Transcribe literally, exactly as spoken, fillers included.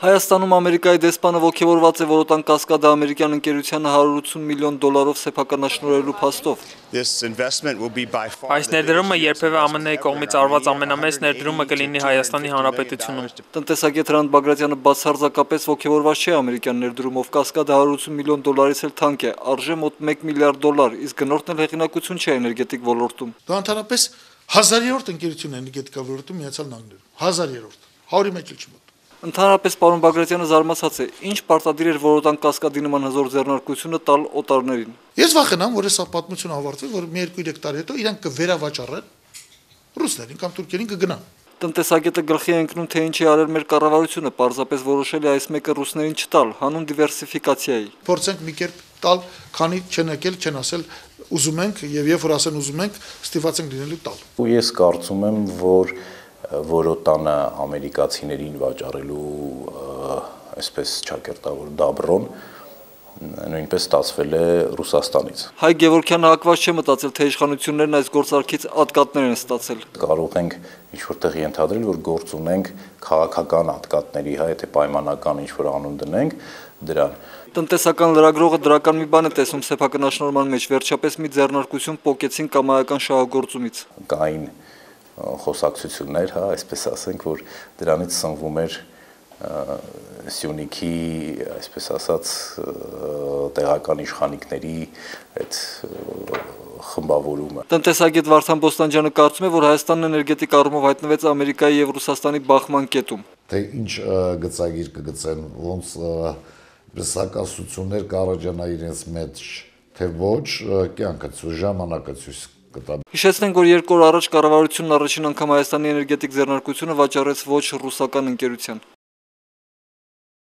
Հայաստանում Ամերիկայի դեսպանը ոգևորված է որոտան կասկադը ամերիկյան ընկերությանը հարյուր ութսուն միլիոն դոլարով սեփականաշնորհելու փաստով։ Այս ներդրումը երբևէ ԱՄՆ -ի կողմից արված ամենամեծ ներդրումը կլինի Հայաստանի Հանրապետությունում։ Տնտեսագետ Հրանտ Բագրատյանը բացարձակապես ոգևորված չէ ամերիկյան ներդրումով, կասկադը հարյուր ութսուն միլիոն դոլարից էլ թանկ է, արժե մոտ մեկ միլիարդ դոլար, իսկ գնորդն էլ հեղինակություն չէ էներգետիկ ոլորտում։ Դա ընդհանրապես հազարերորդ ընկերություն է էներգետիկա ոլորտում Միացյալ Նահանգներում, հազարերորդ, հարյուրի մեկ չի մոտ։ Ընդհանրապես պարոն Բագրատյանը զարմացած է, ինչ պարտադիր էր որոտան կասկադի նման հզոր ձեռնարկությունը տալ օտարներին։ Ես վախենամ, որ այս պատմությունը ավարտվի, որ մի երկու-երեք տարի հետո իրանք կվերավաճառեն ռուսներին կամ թուրքերին կգնան։ Տնտեսագետը գլխի է ընկնում, թե ինչ է արել մեր կառավարությունը, պարզապես որոշել է այս մեկը ռուսներին չտալ, հանուն դիվերսիֆիկացիայի։ Փորձենք մի կերպ տալ, քանի չեն եկել, չեն ասել ուզում ենք եւ երբ որ ասեն ուզում ենք, ստիպված ենք լինելու տալ։ Ու ես կարծում եմ, որ որոտանը ամերիկացիներին վաճառելու այսպես ճակերտավոր դաբրոն նույնպես ստացվել է Ռուսաստանից։ Հայ Գևորգյանը հակված չէ մտածել, թե իշխանություններն այս գործարքից ատկատներ են ստացել։ Կարող ենք ինչ-որտեղ ենթադրել, որ գործ ունենք քաղաքական ատկատների, հա, եթե պայմանական ինչ-որ անուն դնենք դրան։ Տնտեսական լրագրողը դրական մի բան է տեսնում սեփականաշնորհման մեջ, վերջապես մի ձեռնարկություն պոկեցին կամայական շահագործումից։ Կային խոսակցություններ, հա, այսպես ասենք, որ դրանից սնվում էր Սյունիքի, այսպես ասած, տեղական իշխանիկների այդ խմբավորումը։ Տնտեսագետ Վարդան Բոստանջյանը կարծում է, որ Հայաստանն էներգետիկ առումով հայտնվեց Ամերիկայի եւ Ռուսաստանի բախման կետում։ Թե ինչ գծագիր կգծեն, ոնց բեսակասություններ կառաջանա իրենց մեջ, թե ոչ, կյանքը ցույց ժամանակը ցույց կտա։ Հիշեցնենք, որ երկու օր առաջ կառավարությունն առաջին անգամ Հայաստանի էներգետիկ ձեռնարկությունը վաճառեց ոչ ռուսական ընկերության։